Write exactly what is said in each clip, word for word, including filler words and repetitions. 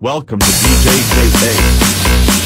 Welcome to D J Cafe.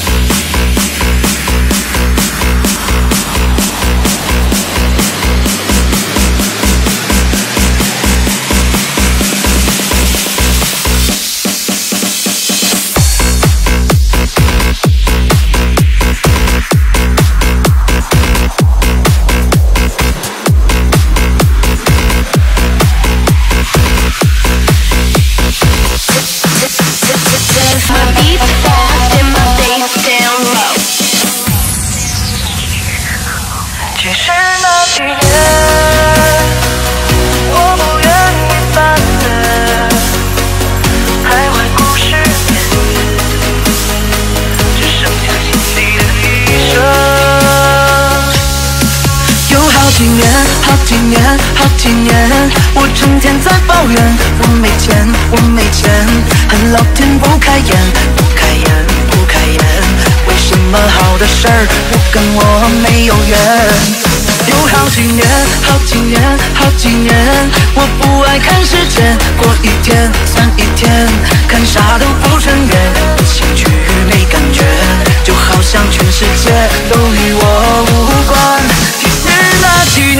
几年，好几年，好几年，我成天在抱怨，我没钱，我没钱，恨老天不开眼，不开眼，不开眼，为什么好的事儿不跟我没有缘？有好几年，好几年，好几年，我不爱看时间，过一天算一天，看啥都不顺眼，没兴趣没感觉，就好像全世界都与我无关。其实那几年，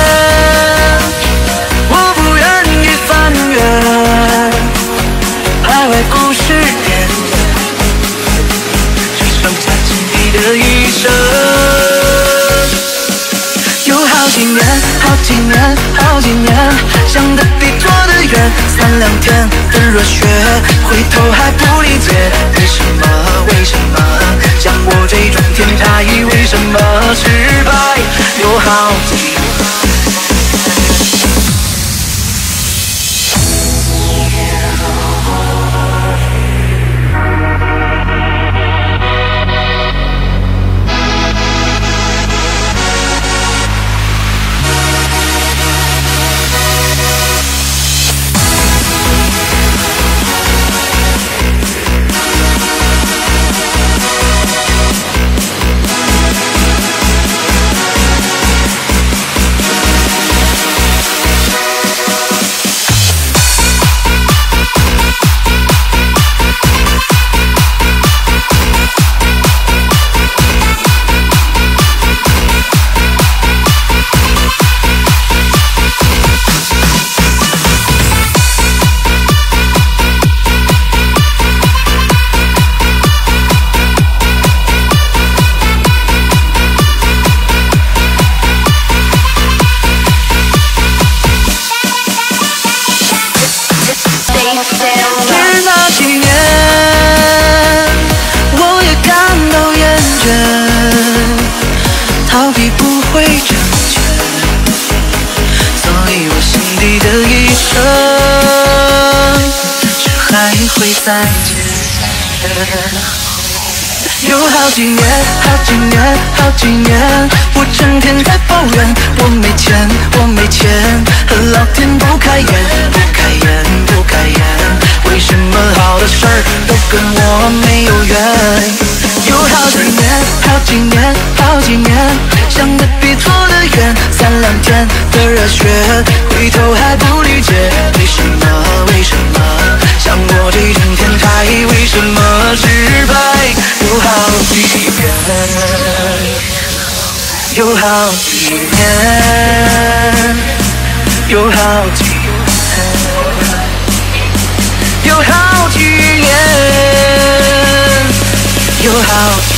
我不愿意翻阅，徘徊故事点，只剩下经历的一生。有好几年，好几年，好几年，想的比做的远，三两天的热血，回头还不理解，为什么？为什么？像我这种天才，为什么失败？有好几年。逃避不会成全，所以我心底的一生却还会再见。有好几年，好几年，好几年，我成天在抱怨，我没钱，我没钱，恨老天不开眼，不开眼，不开眼，为什么好的事儿都跟我没有缘？有好几年，好几年，好几年，想的比做的远，三两天的热血，回头还不理解，为什么？为什么？像我这种天才，为什么失败？有好几年，有好几年，有好几年，有好几年，有好几年。